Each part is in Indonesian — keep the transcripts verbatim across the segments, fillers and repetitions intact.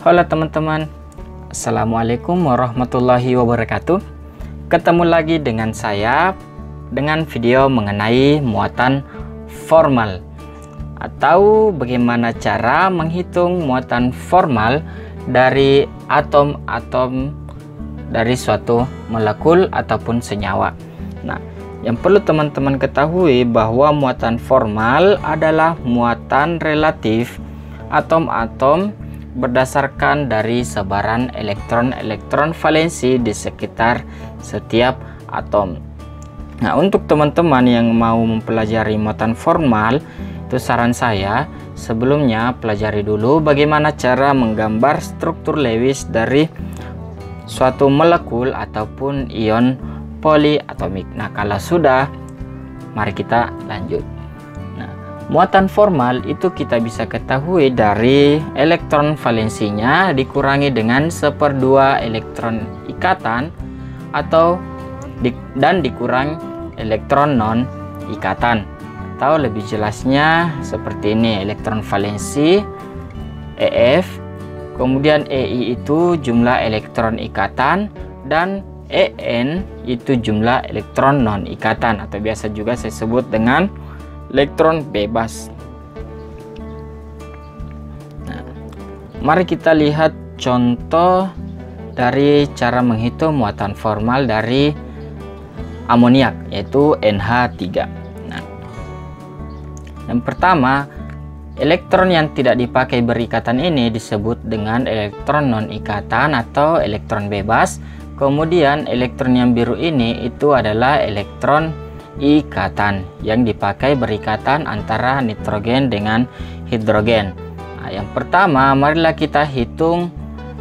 Halo teman-teman, Assalamualaikum warahmatullahi wabarakatuh. Ketemu lagi dengan saya dengan video mengenai muatan formal atau bagaimana cara menghitung muatan formal dari atom-atom dari suatu molekul ataupun senyawa. Nah, yang perlu teman-teman ketahui bahwa muatan formal adalah muatan relatif atom-atom berdasarkan dari sebaran elektron-elektron valensi di sekitar setiap atom. Nah, untuk teman-teman yang mau mempelajari muatan formal, itu saran saya sebelumnya pelajari dulu bagaimana cara menggambar struktur Lewis dari suatu molekul ataupun ion poliatomik. Nah, kalau sudah, mari kita lanjut. Nah, muatan formal itu kita bisa ketahui dari elektron valensinya dikurangi dengan seperdua elektron ikatan atau di, dan dikurang elektron non ikatan, atau lebih jelasnya seperti ini: elektron valensi E F, kemudian E I itu jumlah elektron ikatan, dan E N itu jumlah elektron non ikatan atau biasa juga saya sebut dengan elektron bebas. Nah, mari kita lihat contoh dari cara menghitung muatan formal dari amoniak, yaitu N H tiga. Nah, yang pertama, elektron yang tidak dipakai berikatan ini disebut dengan elektron non ikatan atau elektron bebas. Kemudian elektron yang biru ini itu adalah elektron ikatan yang dipakai berikatan antara nitrogen dengan hidrogen. Nah, yang pertama, marilah kita hitung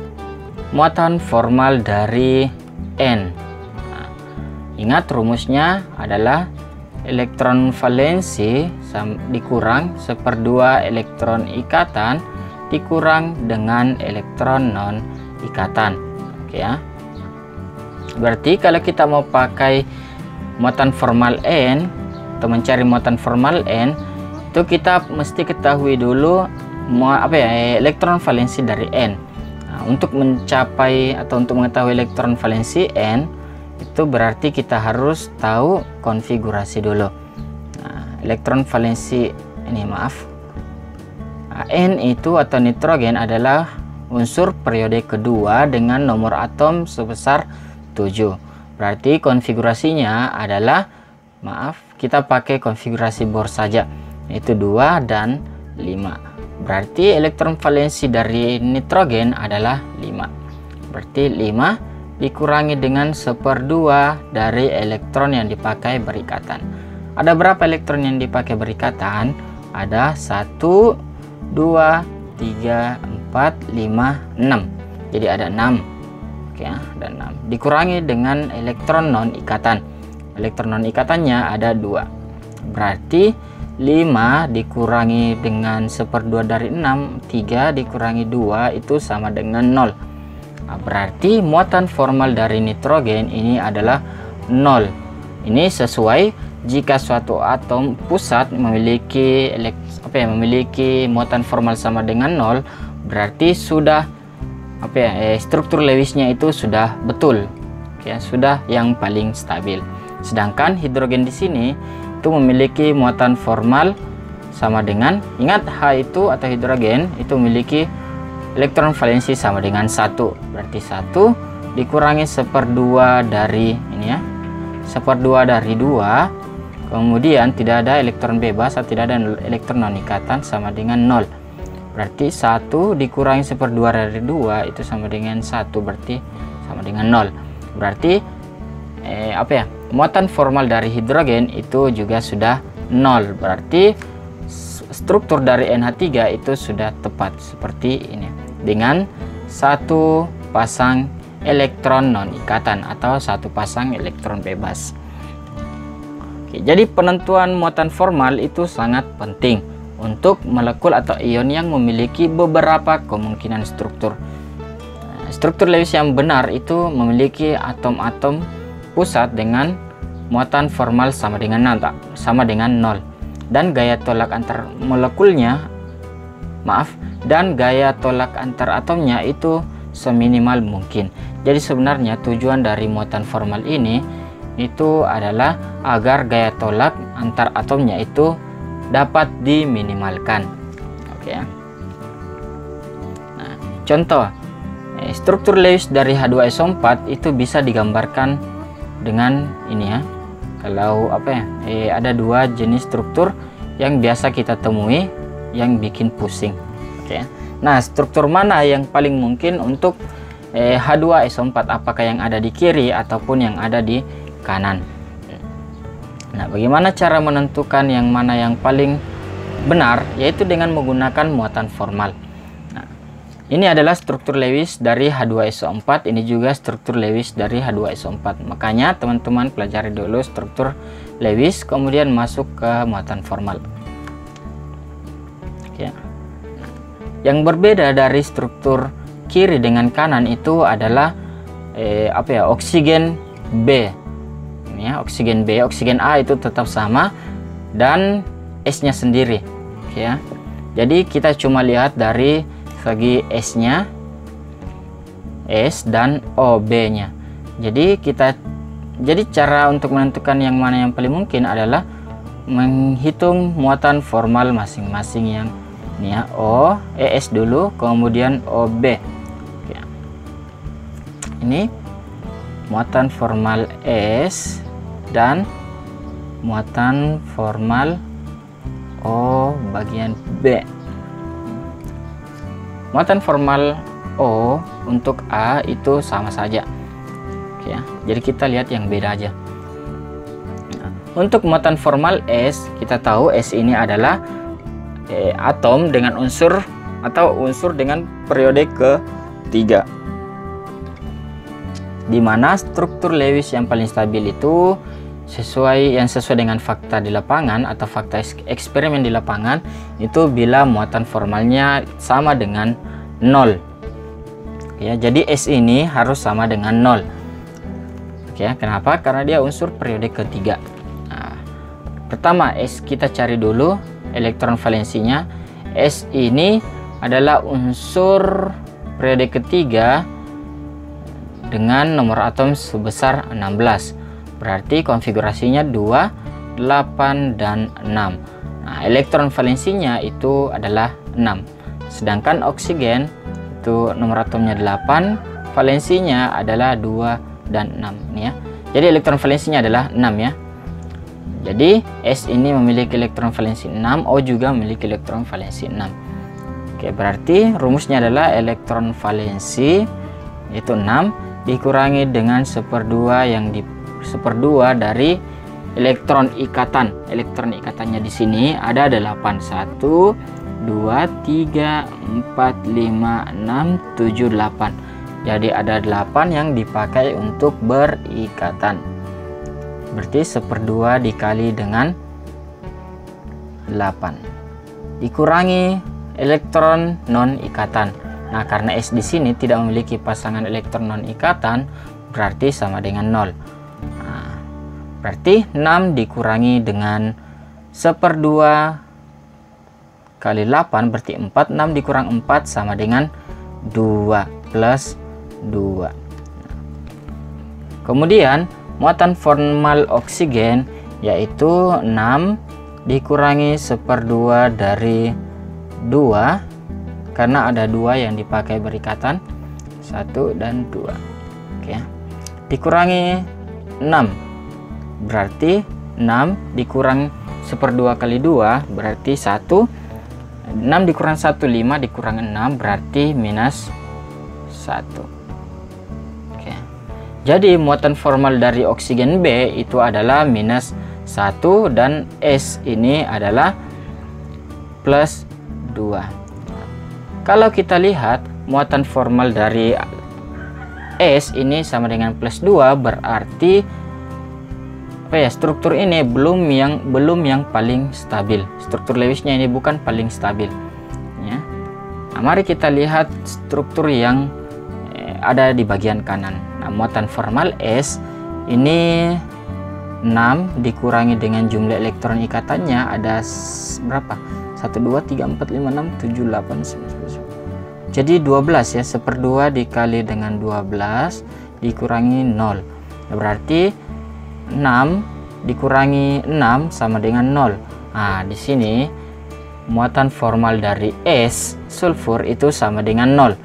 muatan formal dari N. Nah, ingat rumusnya adalah elektron valensi dikurang seperdua elektron ikatan dikurang dengan elektron non ikatan. Oke ya. Berarti kalau kita mau pakai muatan formal N atau mencari muatan formal N, itu kita mesti ketahui dulu apa ya elektron valensi dari N. Nah, untuk mencapai atau untuk mengetahui elektron valensi N, itu berarti kita harus tahu konfigurasi dulu. Nah, elektron valensi ini maaf nah, N itu atau nitrogen adalah unsur periode kedua dengan nomor atom sebesar tujuh. Berarti konfigurasinya adalah maaf kita pakai konfigurasi Bohr saja, yaitu dua dan lima. Berarti elektron valensi dari nitrogen adalah lima. Berarti lima dikurangi dengan seperdua dari elektron yang dipakai berikatan. Ada berapa elektron yang dipakai berikatan? Ada satu, dua, tiga, empat, lima, enam. Jadi ada enam. Oke ya, ada enam. Dikurangi dengan elektron non ikatan. Elektron non ikatannya ada dua. Berarti lima dikurangi dengan seperdua dari enam, tiga dikurangi dua itu sama dengan nol. Nah, berarti muatan formal dari nitrogen ini adalah nol. Ini sesuai jika suatu atom pusat memiliki apa ya, memiliki muatan formal sama dengan nol, berarti sudah apa ya eh, struktur Lewisnya itu sudah betul, ya sudah yang paling stabil. Sedangkan hidrogen di sini itu memiliki muatan formal sama dengan, ingat H itu atau hidrogen itu memiliki elektron valensi sama dengan satu. Berarti satu dikurangi seperdua dari ini ya, seperdua dari dua, kemudian tidak ada elektron bebas atau tidak ada elektron non ikatan sama dengan nol. Berarti satu dikurangi seperdua dari dua itu sama dengan satu, berarti sama dengan nol. Berarti eh, apa ya muatan formal dari hidrogen itu juga sudah nol. Berarti struktur dari N H tiga itu sudah tepat seperti ini dengan satu pasang elektron non ikatan atau satu pasang elektron bebas. Oke, jadi penentuan muatan formal itu sangat penting untuk molekul atau ion yang memiliki beberapa kemungkinan struktur. Struktur Lewis yang benar itu memiliki atom-atom pusat dengan muatan formal sama dengan nol, sama dengan nol, dan gaya tolak antar molekulnya maaf, dan gaya tolak antar atomnya itu seminimal mungkin. Jadi sebenarnya tujuan dari muatan formal ini itu adalah agar gaya tolak antar atomnya itu dapat diminimalkan. Oke ya. Nah, contoh eh, struktur Lewis dari H dua S O empat itu bisa digambarkan dengan ini ya. Kalau apa ya, eh, ada dua jenis struktur yang biasa kita temui yang bikin pusing. Oke. Nah, struktur mana yang paling mungkin untuk eh, H dua S O empat? Apakah yang ada di kiri ataupun yang ada di kanan? Nah, bagaimana cara menentukan yang mana yang paling benar? Yaitu dengan menggunakan muatan formal. Nah, ini adalah struktur Lewis dari H dua S O empat, ini juga struktur Lewis dari H dua S O empat. Makanya teman-teman pelajari dulu struktur Lewis, kemudian masuk ke muatan formal. Oke. Yang berbeda dari struktur kiri dengan kanan itu adalah eh, apa ya, oksigen B. Ini ya, oksigen B, oksigen A itu tetap sama dan S-nya sendiri. Oke ya. Jadi kita cuma lihat dari segi S-nya, S dan O B-nya. Jadi kita jadi cara untuk menentukan yang mana yang paling mungkin adalah menghitung muatan formal masing-masing yang ini ya, O, E S dulu, kemudian O B. Oke. Ini muatan formal S dan muatan formal O bagian B. Muatan formal O untuk A itu sama saja. Oke ya. Jadi kita lihat yang beda aja. Nah, untuk muatan formal S, kita tahu S ini adalah eh, atom dengan unsur atau unsur dengan periode ketiga, di mana struktur Lewis yang paling stabil itu sesuai yang sesuai dengan fakta di lapangan atau fakta eksperimen di lapangan itu bila muatan formalnya sama dengan nol. Ya, jadi S ini harus sama dengan nol. Oke, kenapa? Karena dia unsur periode ketiga. Nah, pertama S kita cari dulu elektron valensinya. S ini adalah unsur periode ketiga dengan nomor atom sebesar enam belas. Berarti konfigurasinya dua, delapan, dan enam. Nah, elektron valensinya itu adalah enam. Sedangkan oksigen itu nomor atomnya delapan, valensinya adalah dua dan enam. Ini ya. Jadi elektron valensinya adalah enam ya. Jadi S ini memiliki elektron valensi enam, O juga memiliki elektron valensi enam. Oke, berarti rumusnya adalah elektron valensi itu enam dikurangi dengan seperdua yang di seperdua dari elektron ikatan. Elektron ikatannya di sini ada delapan. satu, dua, tiga, empat, lima, enam, tujuh, delapan. Jadi ada delapan yang dipakai untuk berikatan. Berarti seperdua dikali dengan delapan. Dikurangi elektron non ikatan. Nah, karena S di sini tidak memiliki pasangan elektron non ikatan, berarti sama dengan nol. Nah, berarti enam dikurangi dengan seperdua kali delapan berarti empat. enam dikurang empat sama dengan dua plus dua. Kemudian muatan formal oksigen yaitu enam dikurangi seperdua dari dua, karena ada dua yang dipakai berikatan, satu dan dua. Oke, dikurangi enam, berarti enam dikurang seperdua kali dua berarti satu. Enam dikurang satu, lima, dikurang enam berarti minus satu. Oke, jadi muatan formal dari oksigen B itu adalah minus satu dan S ini adalah plus dua. Kalau kita lihat muatan formal dari S ini sama dengan plus dua, berarti apa ya, struktur ini belum yang belum yang paling stabil. Struktur Lewisnya ini bukan paling stabil ya. Nah, mari kita lihat struktur yang eh, ada di bagian kanan. Nah, muatan formal S ini enam dikurangi dengan jumlah elektron ikatannya ada berapa? satu, dua, tiga, empat, lima, enam, tujuh, delapan, sembilan, sepuluh. Jadi dua belas ya, seperdua dikali dengan dua belas dikurangi nol. Berarti enam dikurangi enam sama dengan nol. Nah, di sini muatan formal dari es sulfur itu sama dengan nol.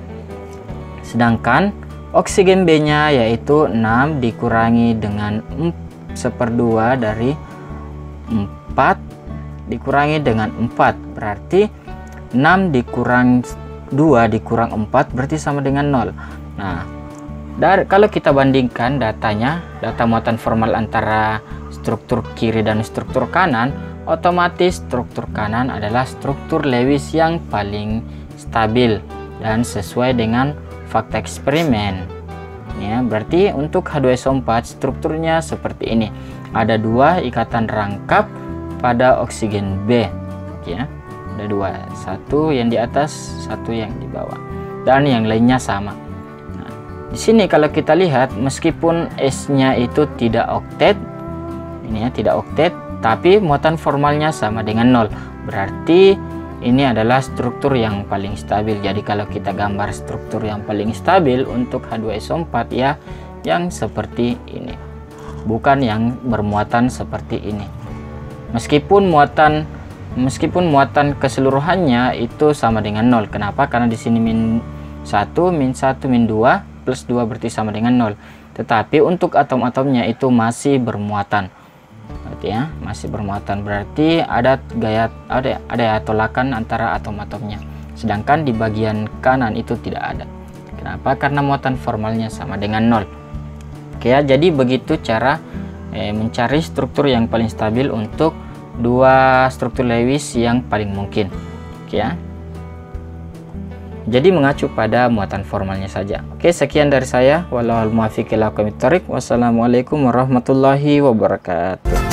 Sedangkan oksigen B-nya yaitu enam dikurangi dengan seperdua dari empat dikurangi dengan empat. Berarti enam dikurang dua dikurang empat berarti sama dengan nol. Nah, dari, kalau kita bandingkan datanya, data muatan formal antara struktur kiri dan struktur kanan, otomatis struktur kanan adalah struktur Lewis yang paling stabil dan sesuai dengan fakta eksperimen. Ya, berarti untuk H dua S O empat strukturnya seperti ini. Ada dua ikatan rangkap pada oksigen B. Ya. Ada dua, satu yang di atas, satu yang di bawah, dan yang lainnya sama. Nah, di sini kalau kita lihat, meskipun S-nya itu tidak oktet, ini ya tidak oktet, tapi muatan formalnya sama dengan nol. Berarti ini adalah struktur yang paling stabil. Jadi kalau kita gambar struktur yang paling stabil untuk H dua S O empat ya, yang seperti ini, bukan yang bermuatan seperti ini. Meskipun muatan Meskipun muatan keseluruhannya itu sama dengan nol. Kenapa? Karena di sini min satu, min satu, min dua, plus dua berarti sama dengan nol. Tetapi untuk atom-atomnya itu masih bermuatan. Berarti ya, masih bermuatan. Berarti ada gaya ada ada tolakan antara atom-atomnya. Sedangkan di bagian kanan itu tidak ada. Kenapa? Karena muatan formalnya sama dengan nol. Oke ya, jadi begitu cara eh, mencari struktur yang paling stabil untuk dua struktur Lewis yang paling mungkin. Oke ya. Jadi mengacu pada muatan formalnya saja. Oke, sekian dari saya. Wallahul muwaffiq ila aqwamit thoriq. Wassalamualaikum warahmatullahi wabarakatuh.